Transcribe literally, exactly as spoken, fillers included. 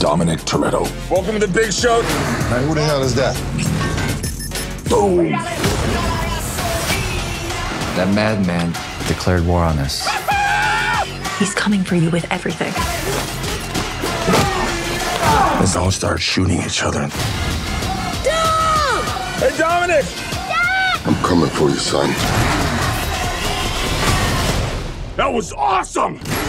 Dominic Toretto. Welcome to the big show. Man, who the hell is that? Boom. That madman declared war on us. He's coming for you with everything. Let's all start shooting each other. Dad! Hey, Dominic! Dad! I'm coming for you, son. That was awesome!